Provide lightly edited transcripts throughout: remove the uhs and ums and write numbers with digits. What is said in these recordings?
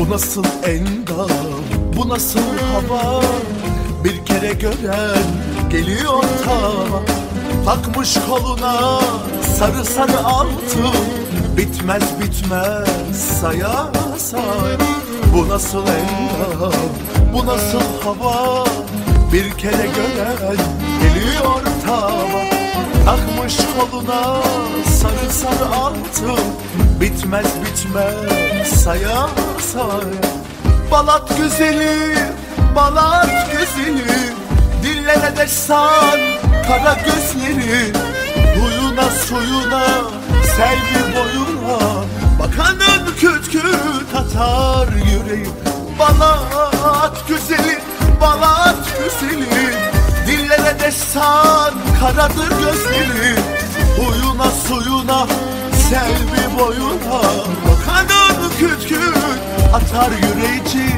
Bu nasıl endam, bu nasıl hava? Bir kere gören geliyor tava. Takmış koluna sarı sarı altın, bitmez bitmez saya saya. Bu nasıl endam, bu nasıl hava? Bir kere gören geliyor tava. Takmış koluna sarı sarı altın, bitmez bitmez saya saya. Balat güzeli, balat güzeli, dillere destan kara gözleri. Huyuna suyuna, selvi boyuna, bakanın küt küt atar yüreği. Balat güzeli, balat güzeli, dillere destan karadır gözleri. Huyuna suyuna, selvi boyuna, bakanın küt küt atar yüreği.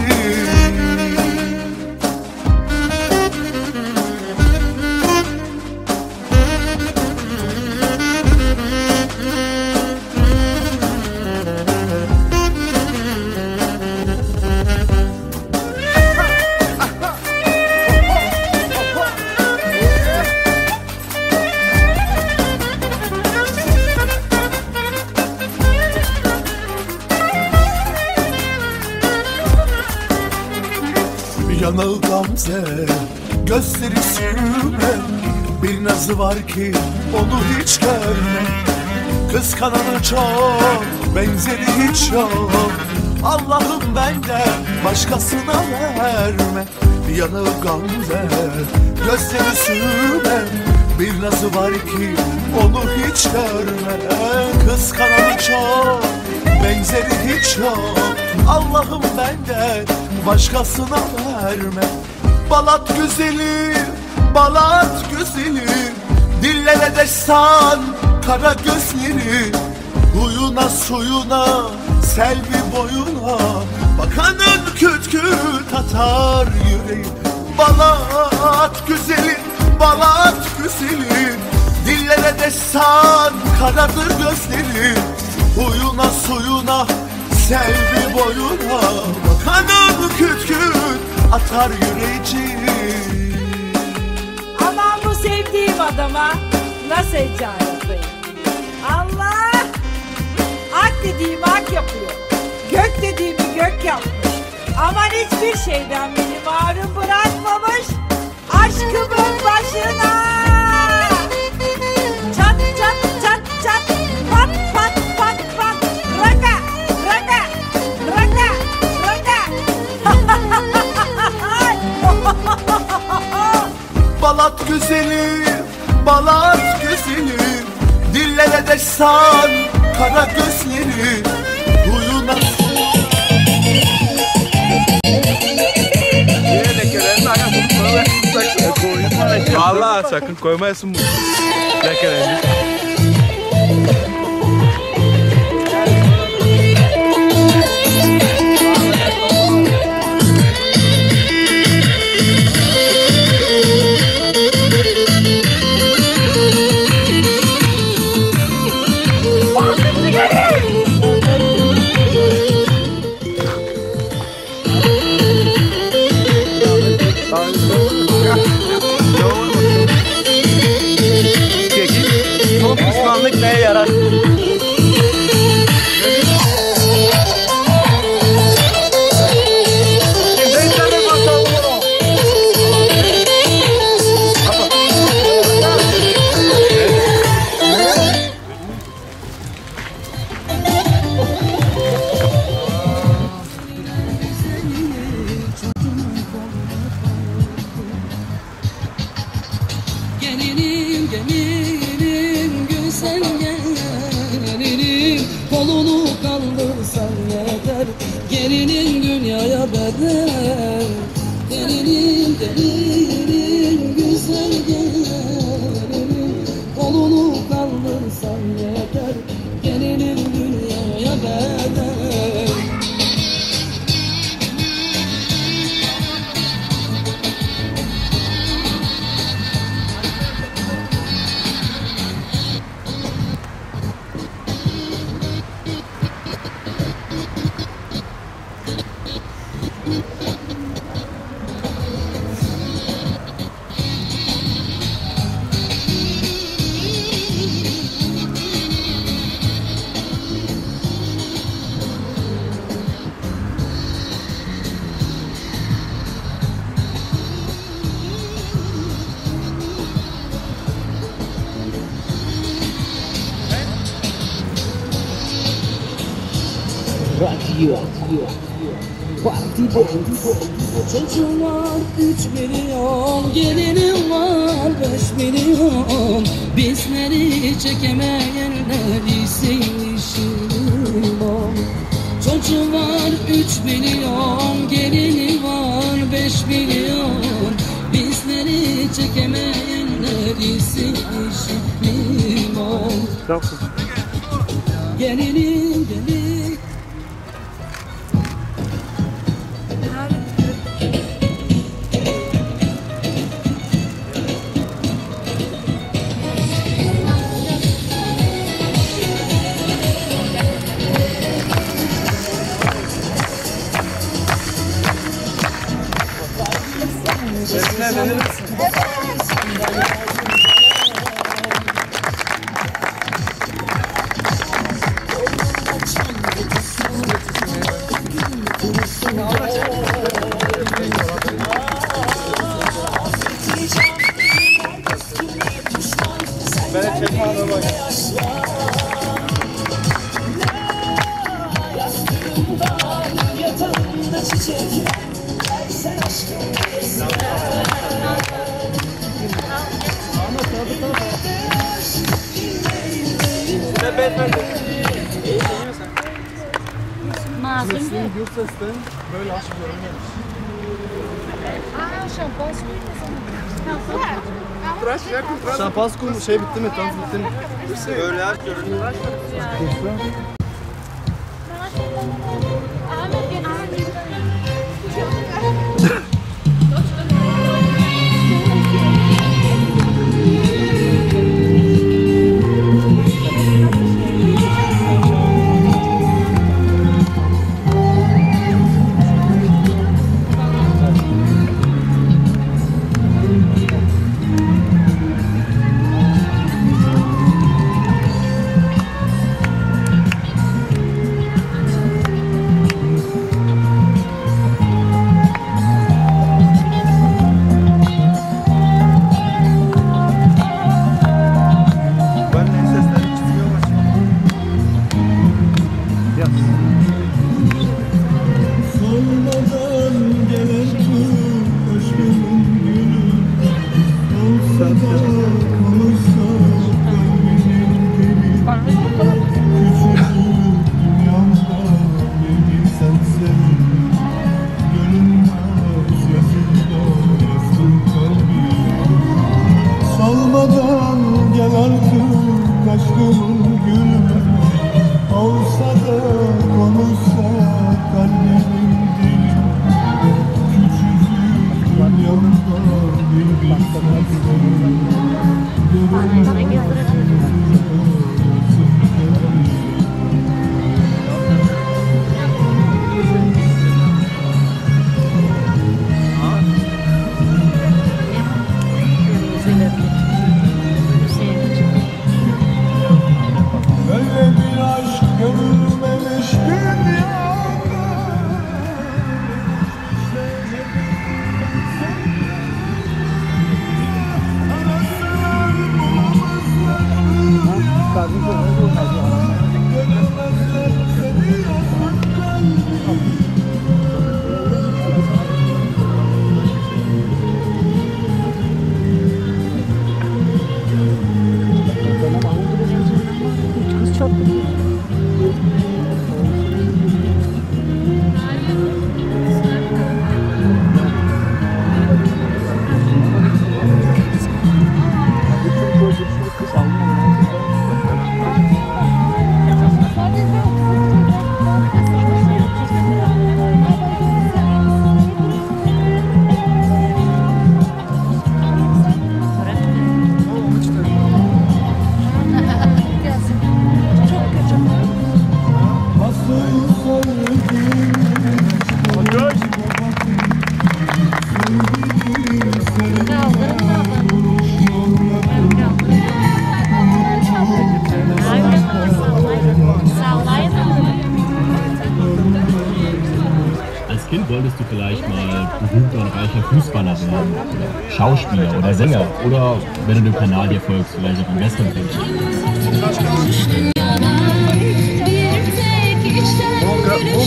Yanağı Gamze, gözleri sürme, bir nazı var ki onu hiç görme. Kıskananı çok, benzeri hiç yok. Allah'ım benden başkasına verme. Yanağı Gamze, gözleri sürme, bir nazı var ki onu hiç görme. Kıskananı çok, benzeri hiç yok. Allah'ım benden başkasına verme. Balat güzeli, balat güzeli, dillere destan kara gözleri. Huyuna suyuna, selvi boyuna, bakanın küt küt atar yüreği. Balat güzeli, balat güzeli, dillere destan karadır gözleri. Huyuna suyuna, selvi boyuna, bakanın küt küt atar yüreği. Aman bu sevdiğim adama nasıl ecayip. Allah! Ak dediğimi ak yapıyor, gök dediğimi gök yapmış. Aman hiçbir şeyden beni mahrum bırakmamış aşkımın başına. Çat çat çat çat, pat pat pat pat, raga raga raga raga. Balat güzeli, balat güzeli, dillere destan kara gözleri. Huyuna Vallahi sakın koymayasın bunu. Lekelendi. Neye yarar? Gelinim gelinim güzel gelinim, kolunu kaldırsan yeter, gelinin dünyaya bedel. Gelinim gelinim güzel gelinim, kolunu kaldırsan yeter, gelinin dünyaya bedel. Radyo Parti Çocuğum var 3 milyon, gelinim var 5 milyon. Bizleri çekemeyenler işim ol. Çocuğum var 3 milyon, gelini var 5 milyon. Bizleri çekemeyenler işim ol. Gelinim gelin. Böyle aşk görünüyormuş. Şampuan suyu Şampuan suyu şey bitti mi? Tam bitti mi? Böyle aşk görünüyor. Wolltest du vielleicht mal berühmter und reicher Fußballer werden? Schauspieler oder Sänger? Oder wenn du dem Kanal dir folgst, vielleicht auch ein Western-Film?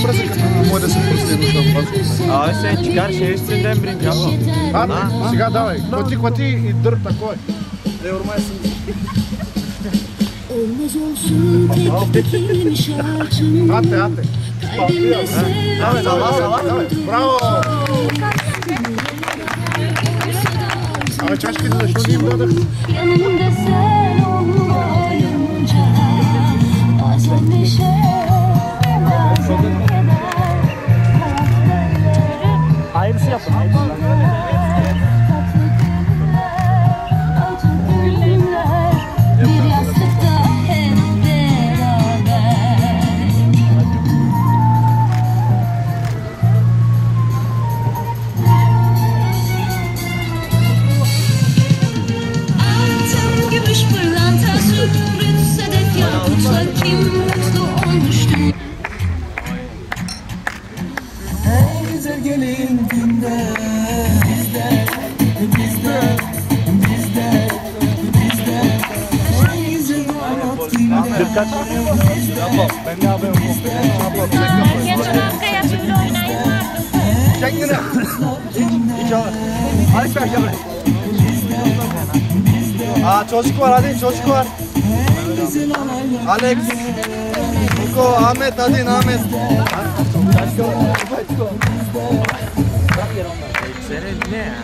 Abi sen çıkar şey üstünden birinci ama. Hadi, сега давай. Коти и дър такой. Не урмайсın. Olmaz olsun tek dikim şarkım. Hadi. Kalbimde Давай. Браво! Abi çaşkını da şunu diyeyim dadık. Yanımda sen olmayınca bazen neşe Hayırlısı yapın. bir yastıkta hep beraber. Altın, gümüş, pırlanta, zümrüt, sedef, yakutla kim mutlu olmuştur? Ey güzel gelin günde bizde Ey güzel damat günde Ben ne yapayım? Geçen arkaya şöyle oynayın vardı. Kendine. İnşallah. Alex ver gel buraya. Çocuk var hadi çocuk var. Alex. Niko, Ahmet hadi Ahmet. Senin ne ya?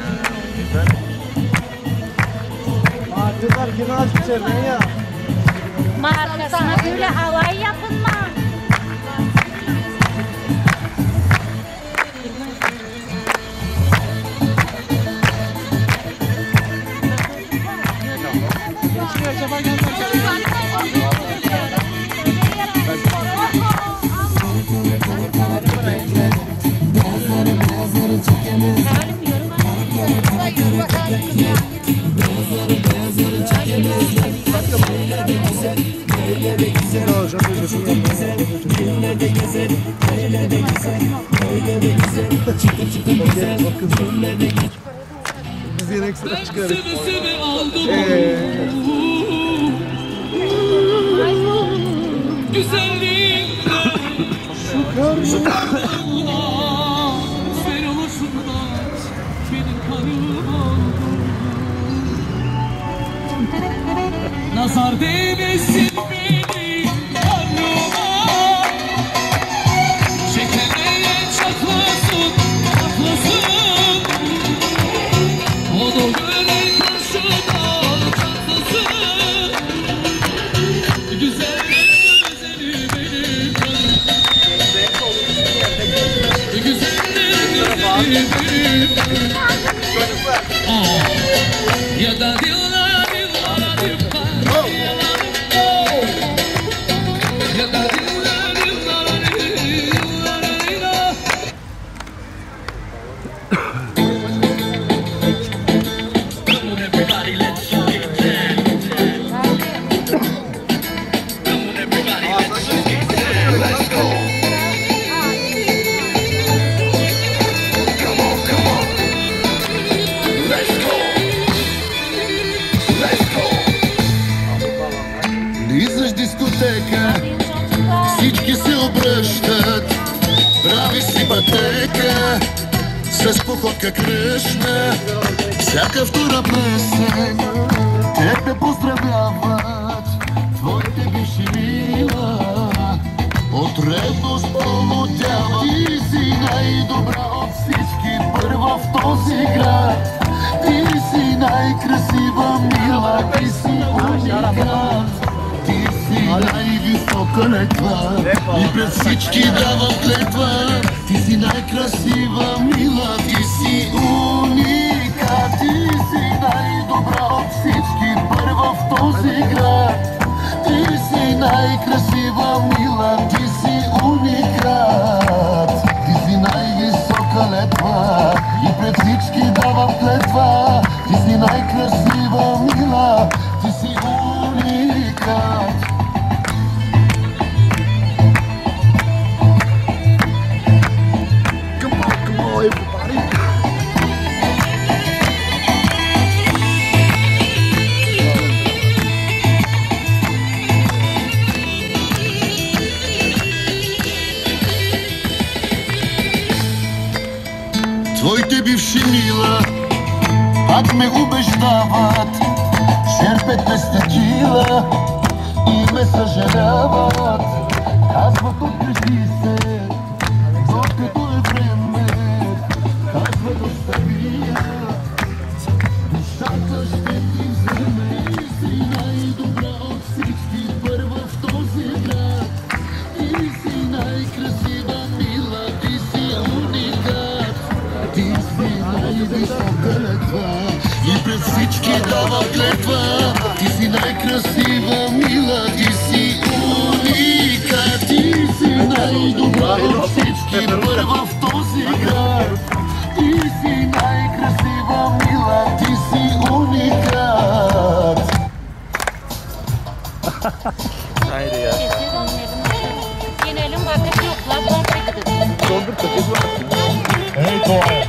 Kızlar kimi aç içeriden ya? Markasına böyle havai yapın mı? Biz yine ekstra çıkarız. Şu karşımda sen olursun da benim kanım oldu. Nazar değmesin benim karnıma. Çekemeyen çatlasın, patlasın. Onu gören karşıda çatlasın. Güzeller güzeli benim kanım. Güzeller güzeli benim kanım. Ya da dillar dillara dillar ya da dillar dillara dillar. Come on everybody, let's get down. Come on everybody, let's get down. Let's go. Come on, come on. Let's go. Let's go. Влизаш в дискотека, всички се обръщат, прави си пътека, с походка кръшна, всяка втора песен, те поздравяват, твоите бивши мила, от ревност полудява. Ти си най-добра от всички, първа в този град, ти си най-красива мила, ти си уникат. Ти си най-висока летва и пред всички давам клетва. Ти си най-красива мила, ти си уника. Ти си най-добра от всички, първа в този град. Ти си най-красива мила, ти си уникат. Ти си най-висока летва и пред всички давам клетва. Ти си най-красива мила, ти си уникат. Come on everybody. си мила. Пак ме убеждават, шерпете сте кила и ме съжаляват. Казват откажи се, докато е време. Казват остави я, душата ще ти вземе. Си най-добра от всички, първа в този град. Ти си най-красива, мила, ти си уникат. Ти си най-висока летва и пред всички дава клетва. Ти си най-красива, мила, ти си уникат. Ти си най-добра от всички, първа в този град. Ти си най-красива, мила, ти си уникат. Haydi ya. Yenelim bakıp yoklar bakıp. Doldur paketi var. Ей, това е!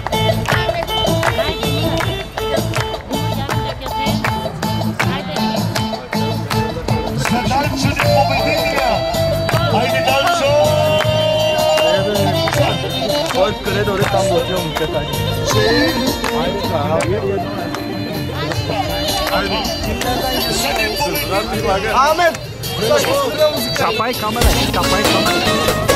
Задача не победителя! Хайде, Данчо! Кой къде дори там да отивам момчета? Хайде, Ахмед! Капай камера, капай камера.